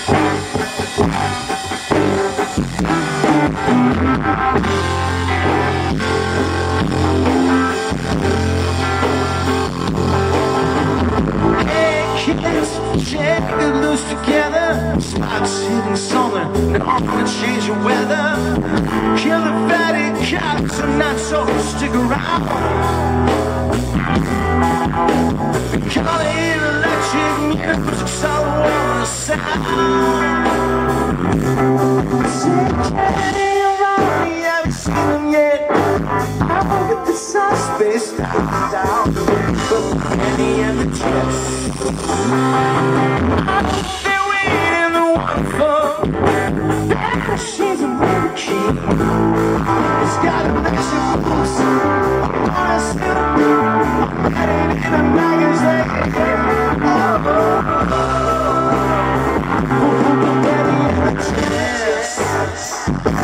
Shake it loose together. Spots hitting something, gonna change the weather. Kill the fatty cats and not so stick around. Call it electric music, solid warm sound. Say, around me, I haven't seen them yet. I'll get the sun spaced out. But Penny and the Jets. They're waiting the waterfall. She's a baby key. It's got a massive boots. I'm headed in a magazine. Penny and the Jets.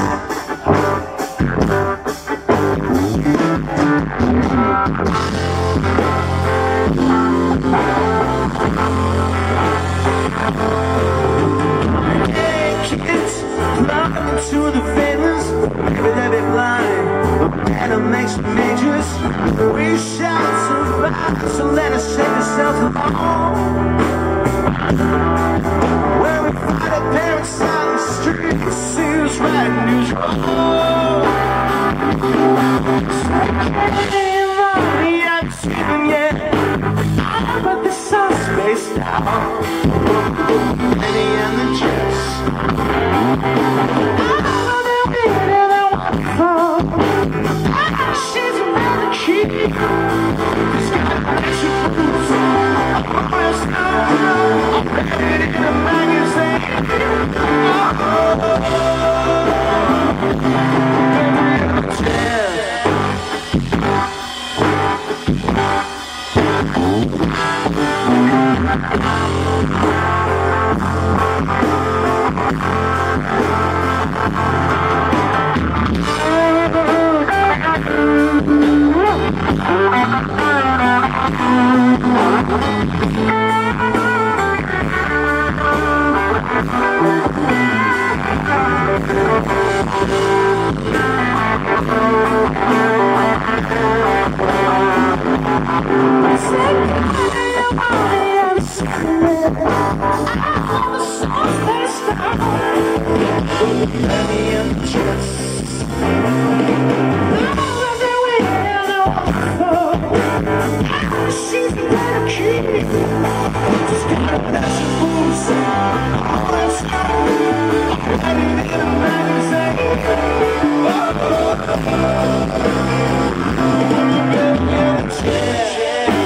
To the famous, maybe they'll be blind, but better makes majors. We shout survive, so let us take ourselves along. Where we fight our parents out in the streets, see who's right and who's wrong. Hey, Ronnie, I haven't seen them yet, but they're so spaced out. Penny and the Jets. She's around the key. She's got a extra boots. I'm headed in a magazine. Penny and the Jets. She's got a key. She's got a massive boots. I'm headed in a magazine. Penny and the Jets.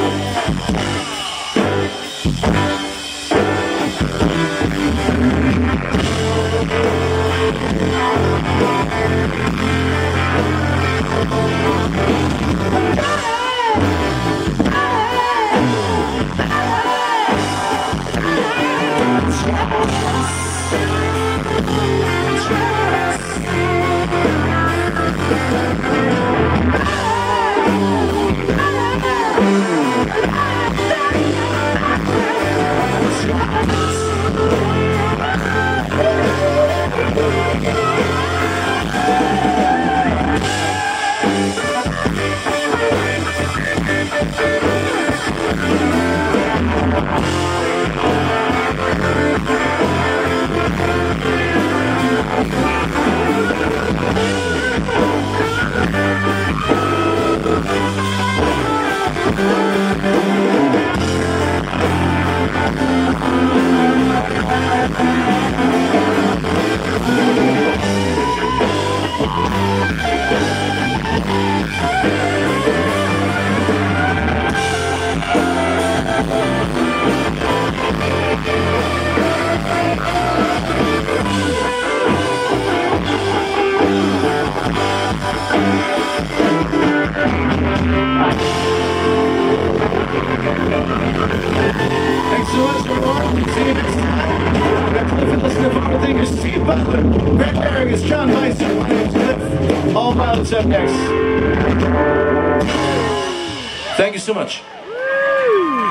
Thanks so much for watching. See you next time. Back to Cliff and listen to our thing is Steve Butler. Greg Herring is John Heiser. My name's Cliff. All Pilots up next. Thank you so much.